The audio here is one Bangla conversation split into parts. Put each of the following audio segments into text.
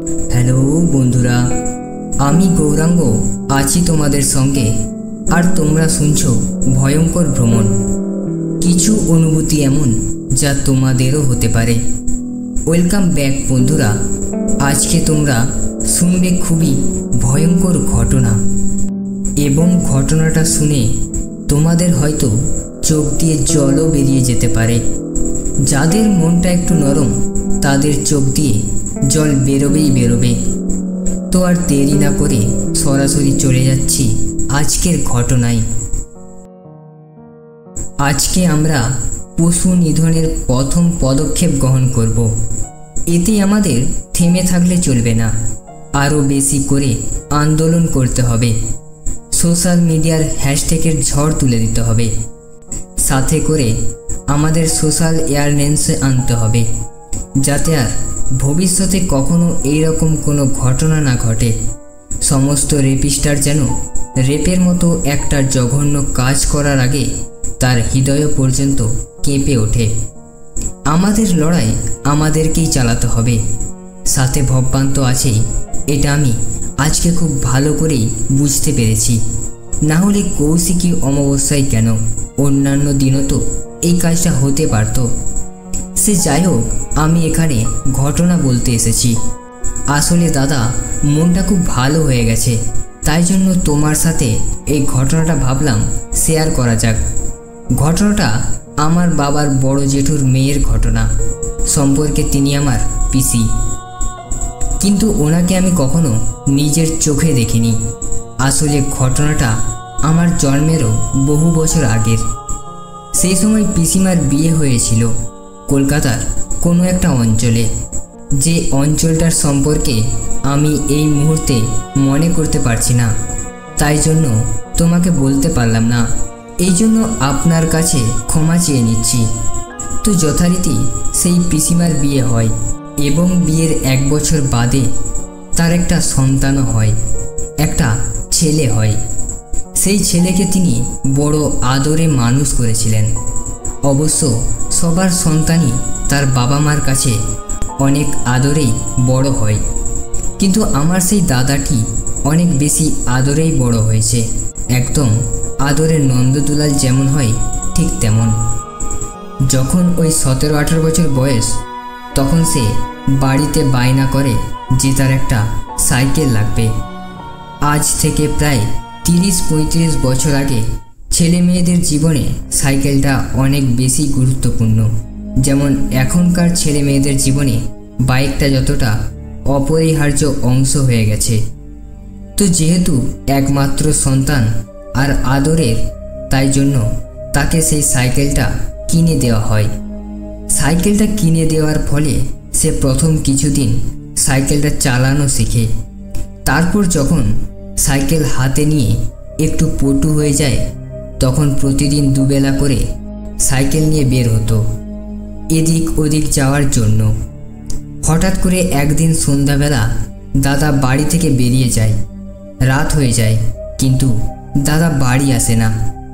হ্যালো বন্ধুরা, আমি গৌরাঙ্গ আছি তোমাদের সঙ্গে। আর তোমরা শুনছো ভয়ঙ্কর ভ্রমণ। কিছু অনুভূতি এমন যা তোমাদেরও হতে পারে। ওয়েলকাম ব্যাক বন্ধুরা। আজকে তোমরা শুনবে খুবই ভয়ঙ্কর ঘটনা, এবং ঘটনাটা শুনে তোমাদের হয়তো চোখ দিয়ে জলও বেরিয়ে যেতে পারে। যাদের মনটা একটু নরম তাদের চোখ দিয়ে জল বেরোবে। তো আর দেরি না করে সরাসরি চলে যাচ্ছি আজকের ঘটনায়। আজকে আমরা পশু নিধনের প্রথম পদক্ষেপ গ্রহণ করব। এতে আমাদের থেমে থাকলে চলবে না, আরও বেশি করে আন্দোলন করতে হবে। সোশ্যাল মিডিয়ার হ্যাশট্যাগের ঝড় তুলে দিতে হবে। সাথে করে আমাদের সোশ্যাল অ্যাওয়ারনেসে আনতে হবে, যাতে আর ভবিষ্যতে কখনো এইরকম কোনো ঘটনা না ঘটে। সমস্ত রেপিস্টার যেন রেপের মতো একটা জঘন্য কাজ করার আগে তার হৃদয় পর্যন্ত কেঁপে ওঠে। আমাদের লড়াই আমাদেরকেই চালাতে হবে। সাথে ভগবান তো আছেই, এটা আমি আজকে খুব ভালো করেই বুঝতে পেরেছি। না হলে কৌশিকী অমাবস্যায় কেন, অন্যান্য দিনও তো এই কাজটা হতে পারত। সে যাই হোক, আমি এখানে ঘটনা বলতে এসেছি। আসলে দাদা, মনটা খুব ভালো হয়ে গেছে, তাই জন্য তোমার সাথে এই ঘটনাটা ভাবলাম শেয়ার করা যাক। ঘটনাটা আমার বাবার বড় জেঠুর মেয়ের ঘটনা। সম্পর্কে তিনি আমার পিসি, কিন্তু ওনাকে আমি কখনো নিজের চোখে দেখিনি। আসলে ঘটনাটা আমার জন্মেরও বহু বছর আগের। সেই সময় পিসিমার বিয়ে হয়েছিল কলকাতার কোনো একটা অঞ্চলে। যে অঞ্চলটার সম্পর্কে আমি এই মুহূর্তে মনে করতে পারছি না, তাই জন্য তোমাকে বলতে পারলাম না। এই জন্য আপনার কাছে ক্ষমা চেয়ে নিচ্ছি। তো যথারীতি সেই পিসিমার বিয়ে হয়, এবং বিয়ের 1 বছর বাদে তার একটা সন্তানও হয়, একটা ছেলে হয়। সেই ছেলেকে তিনি বড় আদরে মানুষ করেছিলেন। অবশ্য সবার সন্তানই তার বাবা মার কাছে অনেক আদরেই বড় হয়, কিন্তু আমার সেই দাদাটি অনেক বেশি আদরেই বড় হয়েছে। একদম আদরের নন্দদুলাল যেমন হয় ঠিক তেমন। যখন ওই 17-18 বছর বয়স, তখন সে বাড়িতে বায়না করে যে তার একটা সাইকেল লাগবে। আজ থেকে প্রায় 30-35 বছর আগে ছেলে মেয়েদের জীবনে সাইকেলটা অনেক বেশি গুরুত্বপূর্ণ। যেমন এখনকার ছেলে মেয়েদের জীবনে বাইকটা যতটা অপরিহার্য অংশ হয়ে গেছে। তো যেহেতু একমাত্র সন্তান আর আদরের, তাই জন্য তাকে সেই সাইকেলটা কিনে দেওয়া হয়। সাইকেলটা কিনে দেওয়ার ফলে সে প্রথম কিছুদিন সাইকেলটা চালানো শেখে। তারপর যখন সাইকেল হাতে নিয়ে একটু পটু হয়ে যায়, তখন প্রতিদিন দুবেলা করে সাইকেল নিয়ে বের হতো এদিক ওদিক যাওয়ার জন্য। হঠাৎ করে একদিন সন্ধ্যাবেলা দাদা বাড়ি থেকে বেরিয়ে যায়। রাত হয়ে যায়, কিন্তু দাদা বাড়ি আসে না।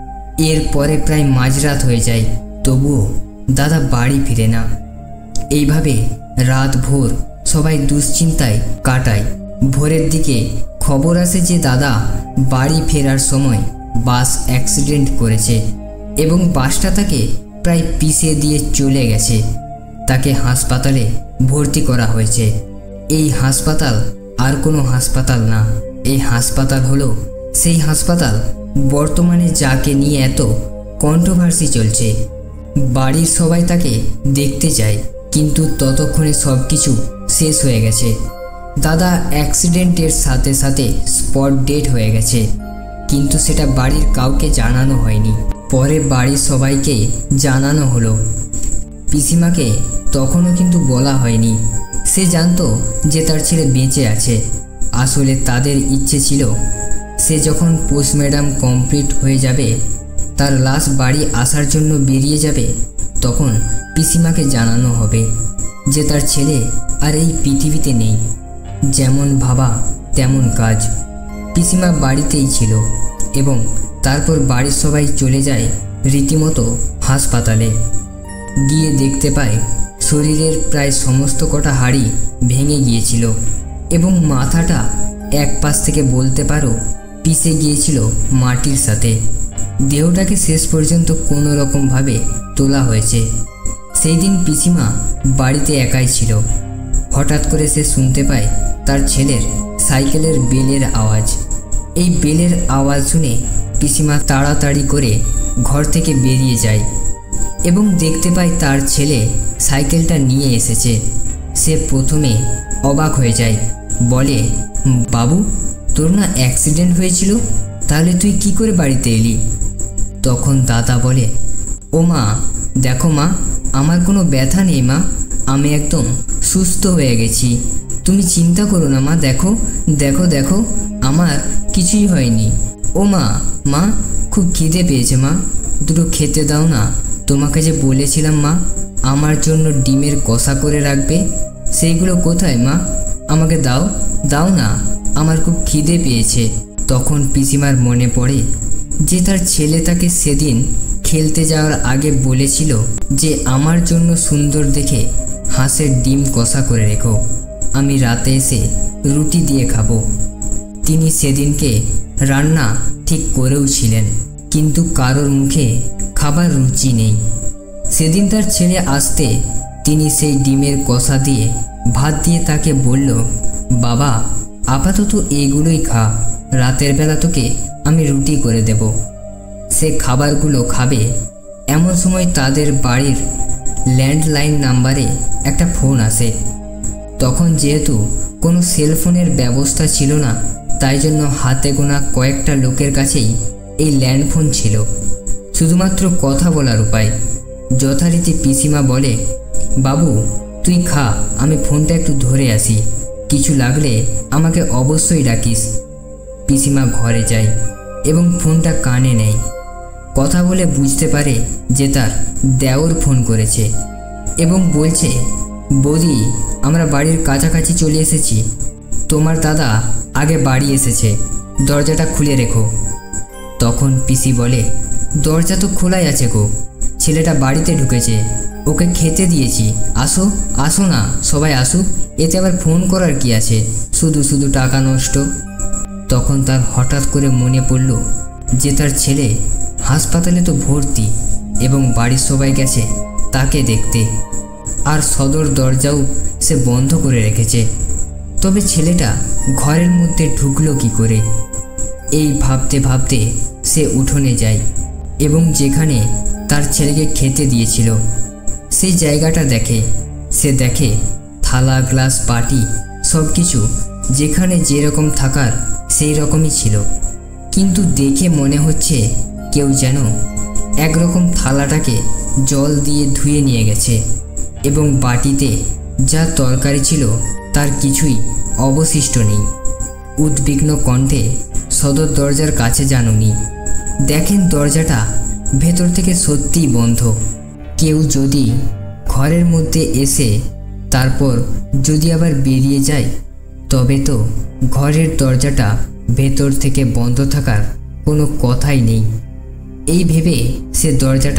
এরপরে প্রায় মাঝরাত হয়ে যায়, তবুও দাদা বাড়ি ফিরে না। এইভাবে রাত ভোর সবাই দুশ্চিন্তায় কাটায়। ভোরের দিকে খবর আসে যে দাদা বাড়ি ফেরার সময় বাস অ্যাক্সিডেন্ট করেছে, এবং বাসটা তাকে প্রায় পিষে দিয়ে চলে গেছে। তাকে হাসপাতালে ভর্তি করা হয়েছে। এই হাসপাতাল আর কোনো হাসপাতাল না, এই হাসপাতাল হলো সেই হাসপাতাল বর্তমানে যাকে নিয়ে এত কন্ট্রোভার্সি চলছে। বাড়ির সবাই তাকে দেখতে যায়, কিন্তু ততক্ষণে সব কিছু শেষ হয়ে গেছে। দাদা অ্যাক্সিডেন্টের সাথে সাথে স্পট ডেড হয়ে গেছে, কিন্তু সেটা বাড়ির কাউকে জানানো হয়নি। পরে বাড়ির সবাইকে জানানো হলো। পিসিমাকে তখনও কিন্তু বলা হয়নি। সে জানতো যে তার ছেলে বেঁচে আছে। আসলে তাদের ইচ্ছে ছিল সে যখন পোস্টমর্টম কমপ্লিট হয়ে যাবে, তার লাশ বাড়ি আসার জন্য বেরিয়ে যাবে, তখন পিসিমাকে জানানো হবে যে তার ছেলে আর এই পৃথিবীতে নেই। যেমন ভাবা তেমন কাজ। পিসিমা বাড়িতেই ছিল, এবং তারপর বাড়ির সবাই চলে যায় রীতিমতো হাসপাতালে। গিয়ে দেখতে পায় শরীরের প্রায় সমস্ত কটা হাড়ই ভেঙে গিয়েছিল। এবং মাথাটা এক পাশ থেকে বলতে পারো পিষে গিয়েছিল মাটির সাথে। দেহটাকে শেষ পর্যন্ত কোনো রকমভাবে তোলা হয়েছে। সেই দিন পিসিমা বাড়িতে একাই ছিল। হঠাৎ করে সে শুনতে পায় তার ছেলের সাইকেলের বেলের আওয়াজ। এই বেলের আওয়াজ শুনে পিসিমা তাড়াতাড়ি করে ঘর থেকে বেরিয়ে যায় এবং দেখতে পায় তার ছেলে সাইকেলটা নিয়ে এসেছে। সে প্রথমে অবাক হয়ে যায়, বলে, বাবু, তোর না অ্যাক্সিডেন্ট হয়েছিল, তাহলে তুই কি করে বাড়িতে এলি? তখন দাদা বলে, ও মা, দেখো মা, আমার কোনো ব্যথা নেই মা, আমি একদম সুস্থ হয়ে গেছি। তুমি চিন্তা করো না মা, দেখো দেখো দেখো আমার কিছুই হয়নি। ও মা, মা, খুব খিদে পেয়েছে মা, দুটো খেতে দাও না। তোমাকে যে বলেছিলাম মা আমার জন্য ডিমের কষা করে রাখবে, সেইগুলো কোথায় মা? আমাকে দাও দাও না, আমার খুব খিদে পেয়েছে। তখন পিসিমার মনে পড়ে যে তার ছেলে তাকে সেদিন খেলতে যাওয়ার আগে বলেছিল যে আমার জন্য সুন্দর দেখে হাঁসের ডিম কষা করে রেখো, আমি রাতে এসে রুটি দিয়ে খাবো। তিনি সেদিনকে রান্না ঠিক করেও ছিলেন, কিন্তু কারোর মুখে খাবার রুচি নেই। সেদিন তার ছেলে আসতে তিনি সেই ডিমের কষা দিয়ে ভাত দিয়ে তাকে বলল, বাবা, আপাতত এগুলোই খা, রাতের বেলা তোকে আমি রুটি করে দেব। সে খাবারগুলো খাবে। এমন সময় তাদের বাড়ির ল্যান্ডলাইন নাম্বারে একটা ফোন আসে। তখন যেহেতু কোনো সেলফোনের ব্যবস্থা ছিল না, তাই জন্য হাতে গোনা কয়েকটা লোকের কাছেই এই ল্যান্ডফোন ছিল, শুধুমাত্র কথা বলার উপায়। যথারীতি পিসিমা বলে, বাবু, তুই খা, আমি ফোনটা একটু ধরে আসি, কিছু লাগলে আমাকে অবশ্যই ডাকিস। পিসিমা ঘরে যায় এবং ফোনটা কানে নেয়। কথা বলে বুঝতে পারে যে তার দেওর ফোন করেছে এবং বলছে, বৌদি, আমরা বাড়ির কাছাকাছি চলে এসেছি, তোমার দাদা আগে বাড়ি এসেছে, দরজাটা খুলে রেখো। তখন পিসি বলে, দরজা তো খোলাই আছে গো, ছেলেটা বাড়িতে ঢুকেছে, ওকে খেতে দিয়েছি, আসো আসো না, সবাই আসুক, এতে আবার ফোন করার কি আছে, শুধু শুধু টাকা নষ্ট। তখন তার হঠাৎ করে মনে পড়ল যে তার ছেলে হাসপাতালে তো ভর্তি এবং বাড়ির সবাই গেছে তাকে দেখতে, আর সদর দরজাও সে বন্ধ করে রেখেছে। তবে ছেলেটা ঘরের মধ্যে ঢুকলো কি করে? এই ভাবতে ভাবতে সে উঠোনে যায় এবং যেখানে তার ছেলেকে খেতে দিয়েছিল সেই জায়গাটা দেখে। সে দেখে থালা, গ্লাস, বাটি সব কিছু যেখানে যেরকম থাকার সেই রকমই ছিল, কিন্তু দেখে মনে হচ্ছে কেউ যেন একরকম থালাটাকে জল দিয়ে ধুয়ে নিয়ে গেছে এবং বাটিতে যা তরকারি ছিল তার কিছুই অবশিষ্ট নেই। উদ্বিগ্ন কণ্ঠে সদর দরজার কাছে যান উনি। দেখেন দরজাটা ভেতর থেকে সত্যিই বন্ধ। কেউ যদি ঘরের মধ্যে এসে তারপর যদি আবার বেরিয়ে যায়, তবে তো ঘরের দরজাটা ভেতর থেকে বন্ধ থাকার কোনো কথাই নেই। এই ভেবে সে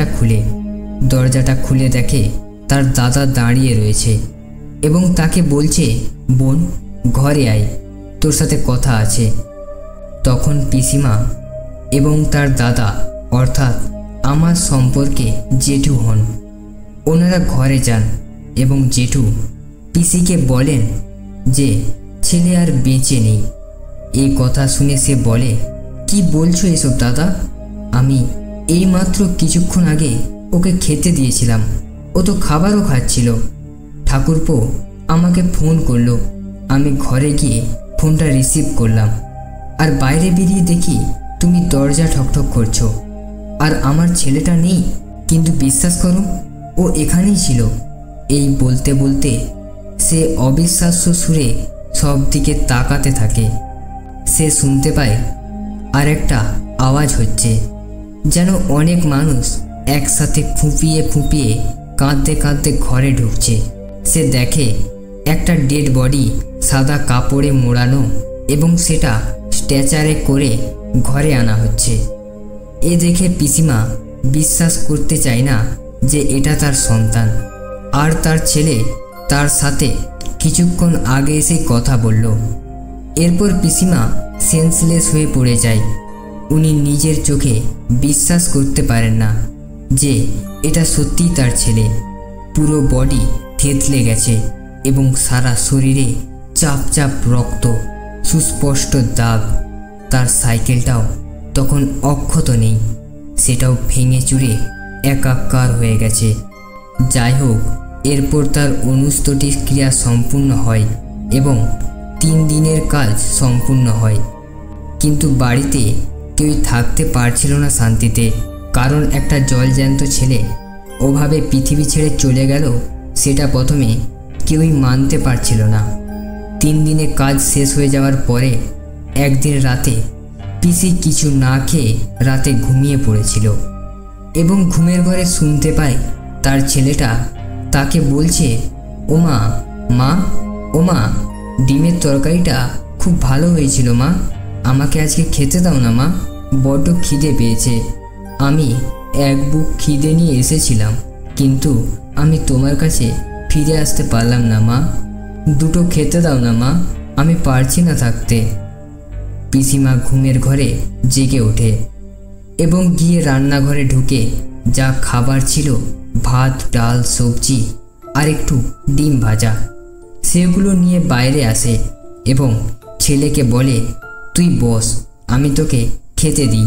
দরজাটা খুলে দেখে তার দাদা দাঁড়িয়ে রয়েছে এবং তাকে বলছে, বোন, ঘরে আয়, তোর সাথে কথা আছে। তখন পিসিমা এবং তার দাদা, অর্থাৎ আমার সম্পর্কে জেঠু হন, ওনারা ঘরে যান এবং জেঠু পিসিকে বলেন যে ছেলে আর বেঁচে নেই। এই কথা শুনে সে বলে, কি বলছো এসব দাদা? আমি এইমাত্র কিছুক্ষণ আগে ওকে খেতে দিয়েছিলাম, ও তো খাবারও খাচ্ছিল। ঠাকুরপো আমাকে ফোন করলো, আমি ঘরে গিয়ে ফোনটা রিসিভ করলাম, আর বাইরে বেরিয়ে দেখি তুমি দরজা ঠকঠক করছো আর আমার ছেলেটা নেই, কিন্তু বিশ্বাস করো ও এখানেই ছিল। এই বলতে বলতে সে অবিশ্বাস্য সুরে সব দিকে তাকাতে থাকে। সে শুনতে পায় আর একটা আওয়াজ হচ্ছে, যেন অনেক মানুষ একসাথে ফুঁপিয়ে ফুঁপিয়ে কাঁদতে কাঁদতে ঘরে ঢুকছে। সে দেখে একটা ডেড বডি সাদা কাপড়ে মোড়ানো এবং সেটা স্ট্রেচারে করে ঘরে আনা হচ্ছে। এ দেখে পিসিমা বিশ্বাস করতে চায় না যে এটা তার সন্তান, আর তার ছেলে তার সাথে কিছুক্ষণ আগে এসে কথা বলল। এরপর পিসিমা সেন্সলেস হয়ে পড়ে যায়। উনি নিজের চোখে বিশ্বাস করতে পারেন না যে এটা সত্যিই তার ছেলে। পুরো বডি থেতলে গেছে এবং সারা শরীরে চাপ চাপ রক্ত, সুস্পষ্ট দাগ। তার সাইকেলটাও তখন অক্ষত নেই, সেটাও ভেঙে চুরে একাকার হয়ে গেছে। যাই হোক, এরপর তার অনুস্তটির ক্রিয়া সম্পূর্ণ হয় এবং 3 দিনের কাজ সম্পূর্ণ হয়। কিন্তু বাড়িতে কেউই থাকতে পারছিল না শান্তিতে, কারণ একটা জলজ্যান্ত ছেলে ওভাবে পৃথিবী ছেড়ে চলে গেল সেটা প্রথমে কেউই মানতে পারছিল না। 3 দিনে কাজ শেষ হয়ে যাওয়ার পরে একদিন রাতে পিসি কিছু না খেয়ে রাতে ঘুমিয়ে পড়েছিল এবং ঘুমের ঘরে শুনতে পায় তার ছেলেটা তাকে বলছে, ওমা, মা, ওমা, ডিমের তরকারিটা খুব ভালো হয়েছিল মা, আমাকে আজকে খেতে দাও না মা, বড্ড খিদে পেয়েছে। আমি এক বুক খিদে নিয়ে এসেছিলাম, কিন্তু আমি তোমার কাছে ফিরে আসতে পারলাম না মা, দুটো খেতে দাও না মা, আমি পারছি না থাকতে। পিসিমা ঘুমের ঘরে জেগে ওঠে এবং গিয়ে রান্নাঘরে ঢুকে যা খাবার ছিল, ভাত, ডাল, সবজি আর একটু ডিম ভাজা, সেগুলো নিয়ে বাইরে আসে এবং ছেলেকে বলে, তুই বস, আমি তোকে খেতে দিই।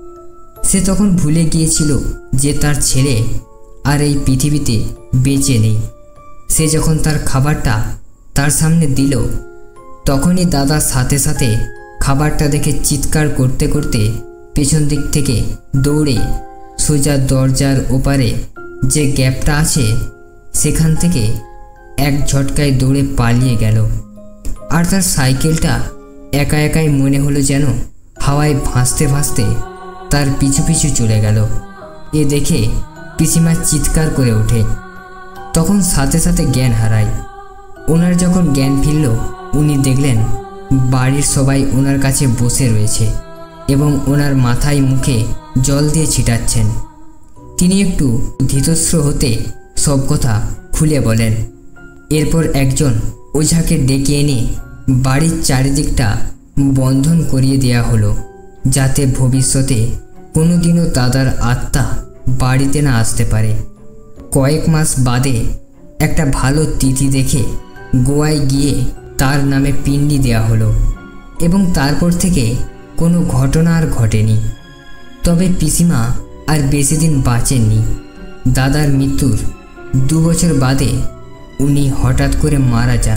সে তখন ভুলে গিয়েছিল যে তার ছেলে আর এই পৃথিবীতে বেঁচে নেই। সে যখন তার খাবারটা তার সামনে দিল, তখনই দাদা সাথে সাথে খাবারটা দেখে চিৎকার করতে করতে পেছন দিক থেকে দৌড়ে সোজা দরজার ওপারে যে গ্যাপটা আছে সেখান থেকে এক ঝটকায় দৌড়ে পালিয়ে গেল। আর তার সাইকেলটা একা একাই মনে হলো যেন হাওয়ায় ভাসতে ভাসতে তার পিছু পিছু চলে গেল। এ দেখে পিসিমা চিৎকার করে ওঠে, তখন সাথে সাথে জ্ঞান হারায়। ওনার যখন জ্ঞান ফিরল, উনি দেখলেন বাড়ির সবাই ওনার কাছে বসে রয়েছে এবং ওনার মাথায় মুখে জল দিয়ে ছিটাচ্ছেন। তিনি একটু ধৃতস্র হতে সব কথা খুলে বলেন। এরপর একজন ওঝাকে ডেকে এনে বাড়ির চারিদিকটা বন্ধন করিয়ে দেওয়া হলো, যাতে ভবিষ্যতে কোনোদিনও দাদার আত্মা বাড়িতে না আসতে পারে। কয়েক মাস বাদে একটা ভালো তিথি দেখে গোয়ায় গিয়ে তার নামে পিণ্ডি দেওয়া হলো এবং তারপর থেকে কোনো ঘটনা আর ঘটেনি। তবে পিসিমা আর বেশি দিন বাঁচেননি। দাদার মৃত্যুর 2 বছর বাদে উনি হঠাৎ করে মারা যান।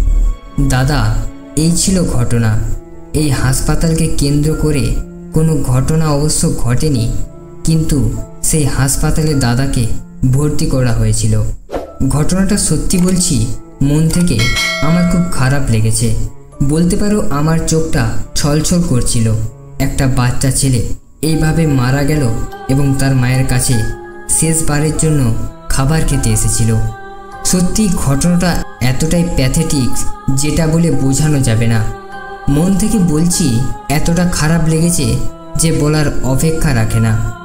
দাদা, এই ছিল ঘটনা। এই হাসপাতালকে কেন্দ্র করে কোনো ঘটনা অবশ্য ঘটেনি, কিন্তু সেই হাসপাতালে দাদাকে ভর্তি করা হয়েছিল। ঘটনাটা সত্যি বলছি, মন থেকে আমার খুব খারাপ লেগেছে। বলতে পারো আমার চোখটা ছলছল করছিল। একটা বাচ্চা ছেলে এইভাবে মারা গেল এবং তার মায়ের কাছে শেষবারের জন্য খাবার খেতে এসেছিল। সত্যি ঘটনাটা এতটাই প্যাথেটিক যেটা বলে বোঝানো যাবে না। মন থেকে বলছি, এতটা খারাপ লেগেছে যে বলার অপেক্ষা রাখে না।